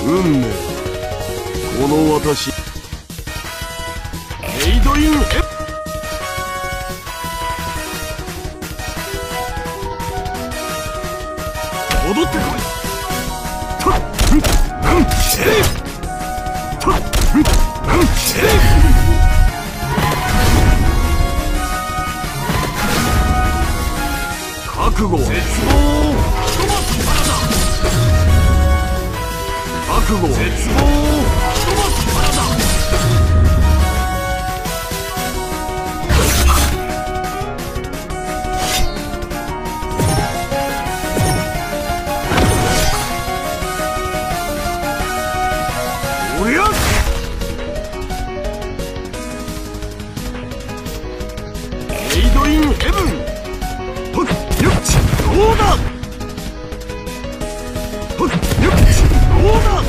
運命、この私メイドインヘ戻ってこい。とっうんシェイとっうんシェイ覚悟絶望ひとまずからだ。覚悟絶望ひとまずからだ。おりゃメイドインヘブン。ほっよっちどうだ。ほっよっちどうだ。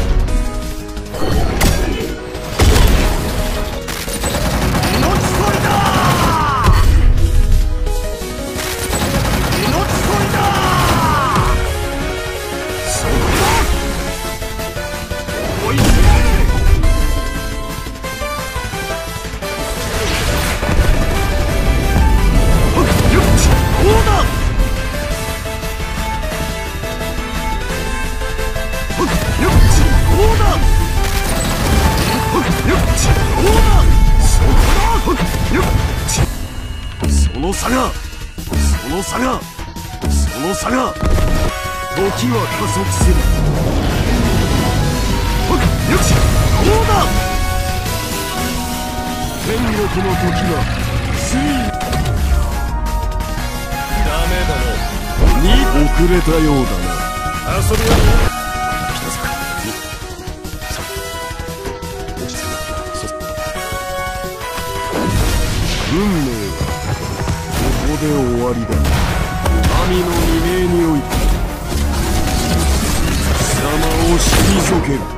その差が時は加速する。よしどうだ。天国の時はついにダメだな。に遅れたようだな。遊びは一つか二三落ち着く。運命はここで終わりだ。神の未明において貴様を退ける。